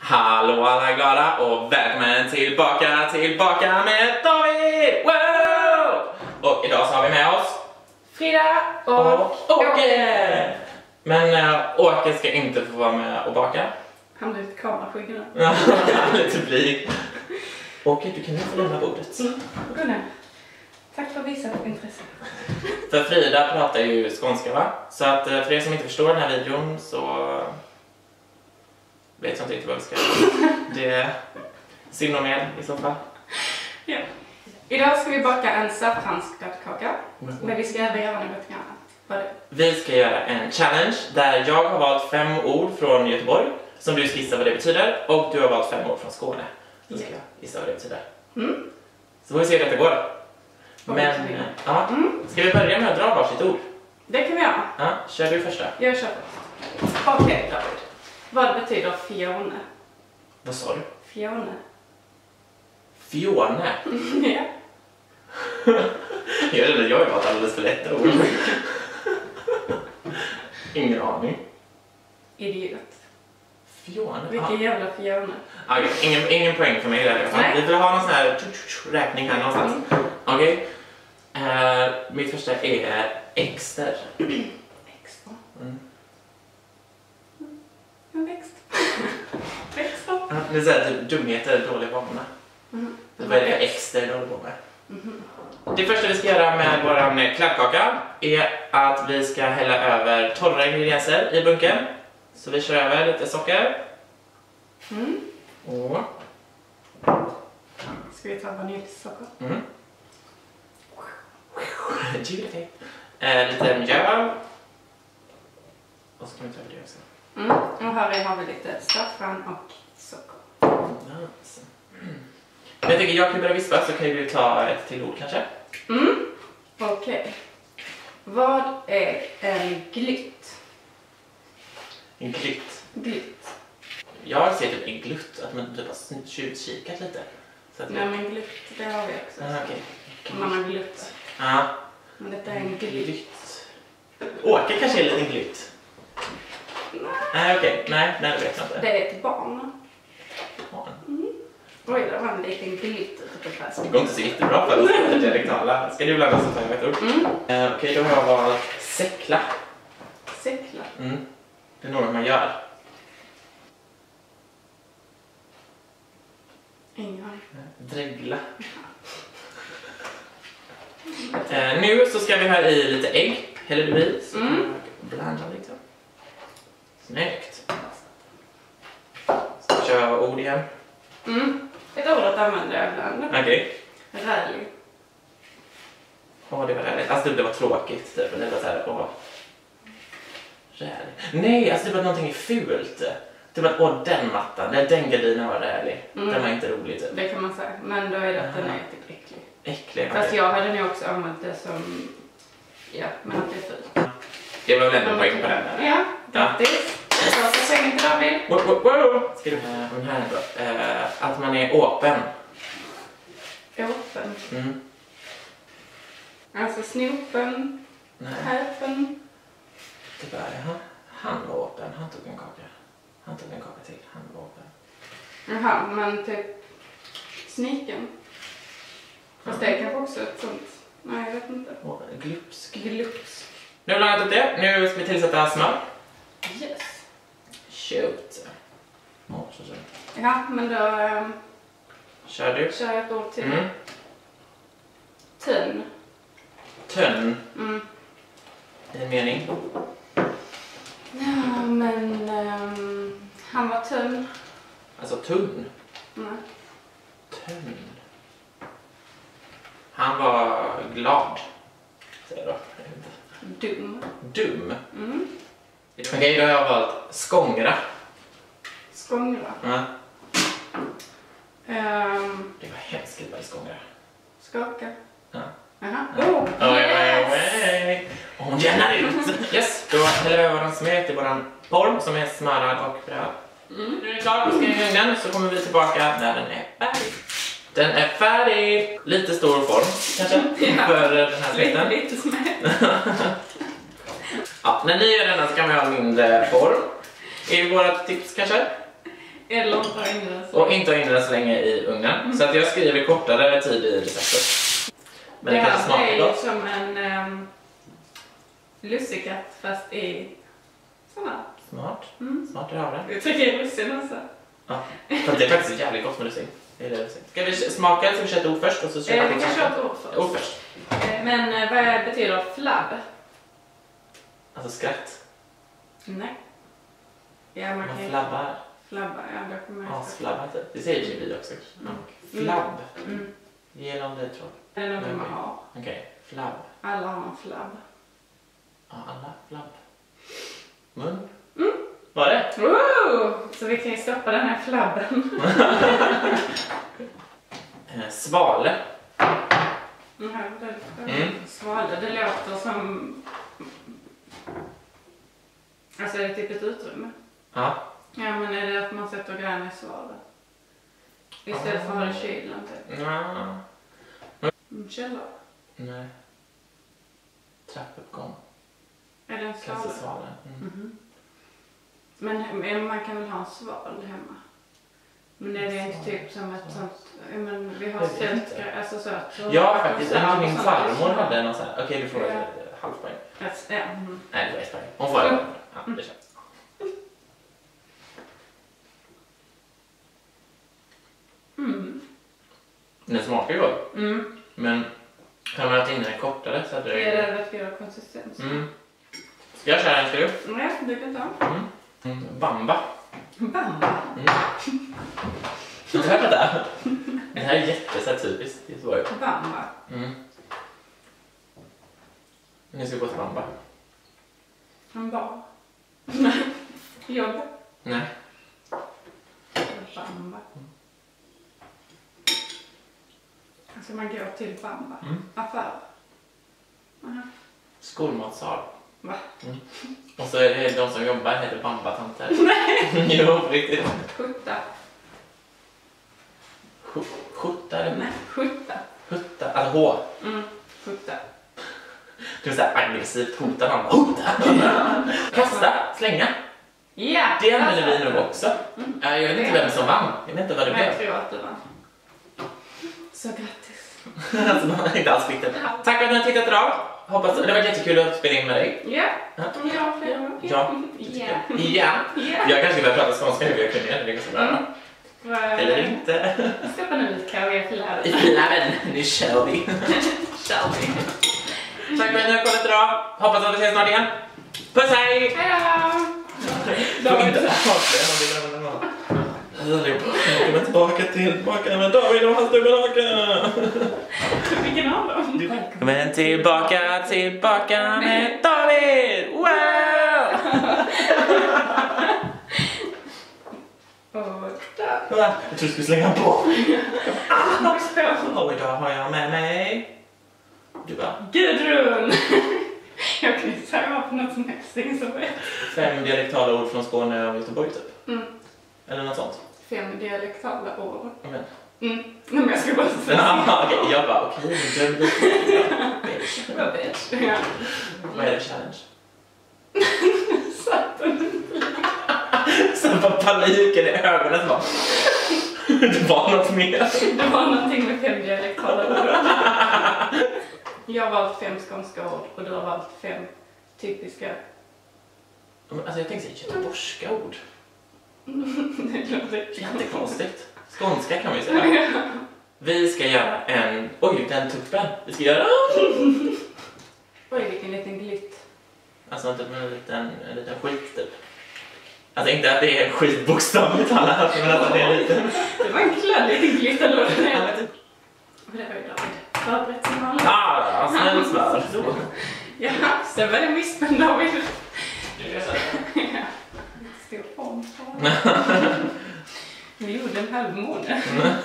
Hallå alla glada och välkommen tillbaka med David! Wow! Och idag så har vi med oss Frida och Åke! Men Åke ska inte få vara med och baka. Han blir lite kameraskygg nu. Lite blyg. Åke, du kan ju få lämna bordet. Gunnar, tack för visat intresse. För Frida pratar ju skånska, va? Så att för er som inte förstår den här videon så vet jag inte riktigt vad vi ska göra. Det är synd om er i så fall. Ja. Idag ska vi baka en saffranskladdkaka. Men vi ska även göra något annat. Vad är det? Vi ska göra en challenge där jag har valt 5 ord från Göteborg som du ska gissa vad det betyder, och du har valt 5 ord från Skåne. Så ska jag gissa vad det betyder. Så får vi se hur detta går. Men, ja. Ska vi börja med att dra varsitt ord? Det kan vi göra. Ja, kör du första. Jag kör först. Okej, David. Vad betyder Fione? Vad sa du? Fione. Fione? Ja. Jag har valt alldeles för lätta ord. Ingen aning. Idiot. Fione? Vilken jävla Fione. Okej, ingen poäng för mig där. Vi vill ha någon sån här räkning här någonstans. Okej. Mitt första är exter. Extra. En växt. Växter. Det är såhär typ dumheter, dålig vana. Vad är det för exter du håller på med? Det första vi ska göra med vår kladdkaka är att vi ska hälla över torra ingredienser i bunken. Så vi kör över lite socker. Och Ska vi ta vaniljsocker? lite mjöl. Och så kan vi ta över det också. Och här har vi lite saffran och socker. Nice. Men jag tycker jag kan börja vispa, så kan du ta ett till ord kanske. Okej. Vad är en glytt? En glytt. Glytt. Jag ser typ en glutt, att man typ har tjuvkikat lite. Så att Nej, men glytt, det har vi också. okej. Man har glutt. Ja. Men detta är en glytt. Glytt. Åke kanske är en liten glytt. Nej, okej. Nej, det vet jag inte. Det är ett barn. Barn. Oj, det var en liten glytt ute på fast. Det går inte så jättebra för att dialektala. Ska du blanda så tar jag ett ord? Okej, då har jag valt säckla. Säckla. Det är något man gör. Ingen. Dregla. Nu så ska vi ha i lite ägg. Häller du i så kan jag blanda lite. Snyggt. Ska vi köra ord igen? Ett ord att använda ibland. Okej. Rälig. Det var räligt. Alltså det var tråkigt typ. Det var såhär, rälig. Nej, alltså det var någonting fult. Det var, den mattan, den gardinen var rälig. Den var inte rolig typ. Det kan man säga. Men då är det att den är typ äcklig. Äcklig, Fast jag hade nog också använt det som... Ja, men att det är fult. Det var väl ändå poäng på den. Ja, grattis. Så säsongen till David. Wow. Ska du den här då? Att man är öppen. Öppen. Alltså snopen. Häpen. Det var han var öppen. Han tog en kaka. Han tog en kaka till. Han var öppen. Jaha, men typ sniken. Fast det är kanske också ett sånt. Nej, jag vet inte. Glupsk. Glupsk. Nu har vi blandat upp det. Nu ska vi tillsätta smör. Yes. Shoot. Ja, men då Kör du. kör jag ett ord till. Tunn. Tunn. I en mening. Ja, men han var tunn. Alltså tunn. Nej. Tunn. Han var glad. Säger då. Dum. Dum. Okej, då har jag valt skångra. Skångra. Ja. Det var hemskt skriva i skångra. Skaka. Ja. Jaha. Yes! Hon jämnar ut! Yes, då häller vi över den smet i våran form som är smörad och bröd. Nu är det klart, då ska jag in den så kommer vi tillbaka när den är färdig. Den är färdig! Lite stor form kanske för den här smeten. Lite smet. Ja, när ni gör denna så kan vi ha en mindre form. Är det våra tips kanske? Eller inte ha inne den så. Och inte ha inne den så länge i ugnen. Så att jag skriver kortare tid i receptet. Men det kanske smakar är gott. som en lussekatt fast i sådana. Smart. Smart att höra. Jag tycker russin också. Ja, för det är faktiskt jävligt gott med russin. Ska vi smaka eller ska vi köra ett ord först? Och så Vi kan köra ett ord först. Ord först. Men vad betyder flabb? Alltså skratt. Nej. Ja, man kan flabbar. Flabba, ja, det kommer jag Asflabba typ. Det säger vi också. Flabb. Ge dem det tror jag. Det är något man har. Okej, flabb. Alla har en flabb. Ja, alla flabb. Mun. Var det? Så vi kan ju stoppa den här flabben. Svale. Svale, det låter som... Alltså är det typ ett utrymme? Ja. Ja, men är det att man sätter grejerna i svale? Istället för att ha det i kylen typ? Källare? Nej. Trappuppgång. Är det en svale? Kanske svale. Men man kan väl ha en sval hemma? Men är det inte typ som ett sånt... Men vi har ställt alltså så att... Ja, faktiskt. Min farmor hade någon sån här... Okej, du får halvpoäng. Nej, det var ett poäng. Hon får det. Ja, det känns. Den smakar ju gott. Men har man haft in den kortare så hade det... Det är rätt god konsistens. Ska jag köra en skruv? Nej, du kan ta. Bamba. Bamba? Du hör det där? Det här är jätte typiskt Göteborg. Bamba? Nu ska vi gå till bamba. En bar? Jobb? Nej. Bamba. Alltså man går till bamba. Affär. Skolmatsal. Va? Och så är det de som jobbar heter bambatanter. Nej! Jo, riktigt. Skjutta. Skjutta eller? Nej, skjutta. Hutta, alltså H. Skjutta. Du är såhär aggressivt hota någon. Hota! Kasta, slänga. Ja! Det använder vi nog också. Jag vet inte vem som vann. Jag vet inte vad det blev. Jag tror att det var. Så grattis. Alltså man har inte alls fick det. Tack för att ni har tittat idag. Hoppas det var jättekul att spela in med dig. Ja. Ja. Jag kanske börjar prata skånska nu. Jag kunde det ganska bra. Eller inte. Stoppa nu lite kavia i flabben. I flabben. Nu kör vi. Tack för att ni har kollat idag. Hoppas att vi ses snart igen. Puss, hej! Hejdå! Får inte avslöja om vi glömmer någon. Välkommen tillbaka med David och hans dubbelhaka. Vilken av dem? Välkommen tillbaka med David. Wow! Jag tror du skulle slänga på. Och idag har jag med mig... Du bara... Gudrun! Jag kan inte säga på något som helst. 5 dialektala ord från Skåne och Göteborg typ. Eller något sånt. 5 dialektala ord. Amen. Men jag ska bara säga. Ja, okej. Jag bara, okej. Vad bitch. Ja. Vad är det challenge? Satt den. Så bara paniken i ögonen så bara... Det var något mer. Det var någonting med 5 dialektala ord. Jag har valt 5 skånska ord och du har valt 5 typiska. Alltså jag tänkte säga göteborgska ord. Det låter jättekonstigt. Skånska kan vi säga. Vi ska göra en... Oj, den tuppen. Vi ska göra... Oj, vilken liten glitt. Alltså typ en liten skit typ. Alltså inte att det är skitbokstavligt talat, men att det är liten... Det var en kladdig liten glitt eller vad det är. Det var jag glad. Förberett som vanligt. Ja, snällt svar. Ja, så var det vispen David. Du gör så här. Stor form. Vi gjorde en halv månad.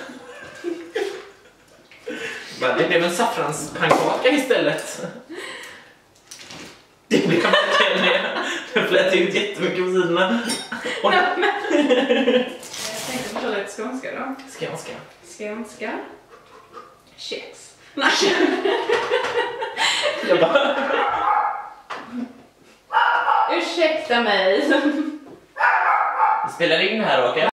Det blev en saffranspannkaka istället. Det blev verkligen det. Det flöt ut jättemycket på sidorna. Jag tänkte på lite skånska då. Skånska. Kex. Jag bara... Ursäkta mig. Det spelar in här, okej?